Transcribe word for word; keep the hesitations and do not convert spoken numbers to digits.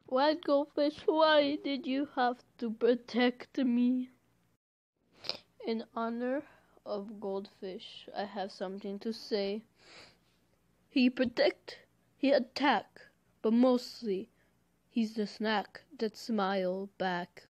White goldfish, why did you have to protect me? In honor of goldfish, I have something to say. He protect, he attack, but mostly he's the snack that smile back.